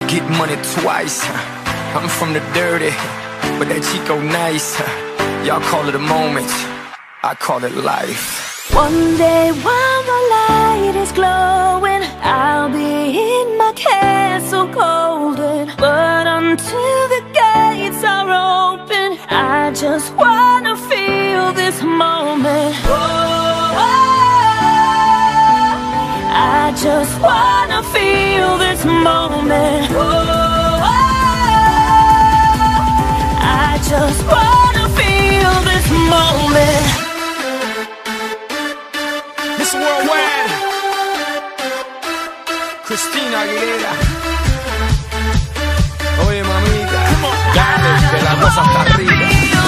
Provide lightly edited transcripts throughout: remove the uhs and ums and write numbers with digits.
get money twice. I'm from the dirty, but that Chico nice. Y'all call it a moment, I call it life. One day while the light is glowing, I'll be in my castle golden. But until the gates are open, I just wanna feel this moment. Oh, I just wanna feel this moment. Oh, I just wanna feel this moment. Miss Worldwide, Christina Aguilera. Oye, mamita, dale, que la cosa está rica.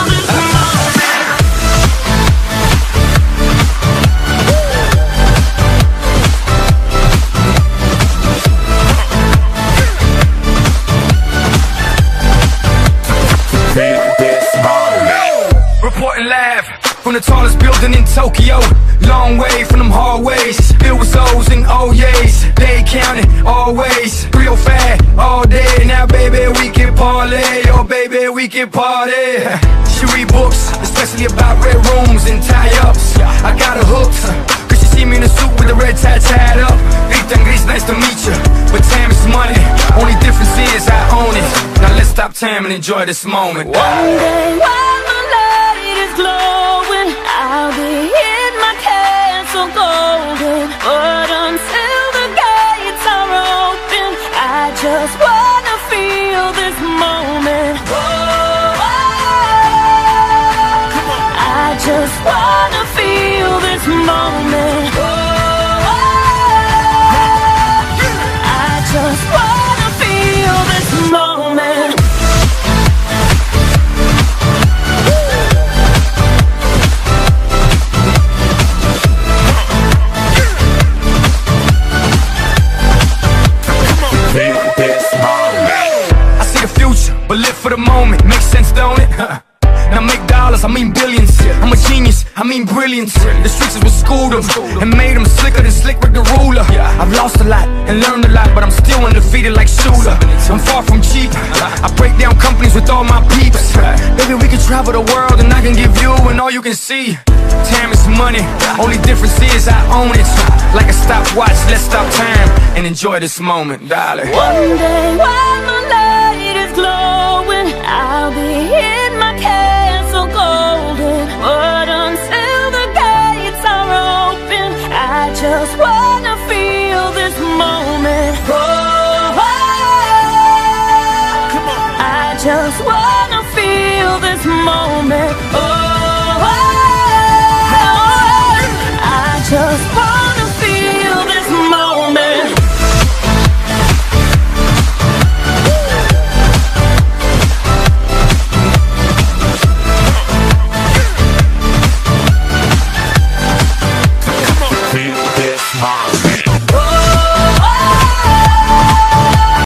Reporting live from the tallest building in Tokyo. Long way from them hallways, filled with O's and O's. They counting always, real fat all day. Now baby we can parlay, oh baby we can party. She read books, especially about red rooms and tie-ups. I got her hooked, cause she see me in a suit with the red tie tied up. Rita and Gris, nice to meet you, but time is money. Only difference is I own it. Now let's stop time and enjoy this moment. One day while the light is glowing, I'll be in my castle golden. But until the gates are open, I just wanna feel this moment. Oh, I just wanna feel this moment. Oh, I just wanna feel this moment. But live for the moment, makes sense, don't it? Now make dollars, I mean billions. I'm a genius, I mean brilliance. The streets is what schooled them and made them slicker than Slick Rick the Ruler. I've lost a lot and learned a lot, but I'm still undefeated like Shooter. I'm far from cheap, I break down companies with all my peeps. Baby, we can travel the world and I can give you and all you can see. Time is money, only difference is I own it. Like a stopwatch, let's stop time and enjoy this moment, darling. One day while the light is glowing, I'll be in my castle golden. But until the gates are open, I just wanna feel this moment. Oh, I just wanna feel this moment. Oh,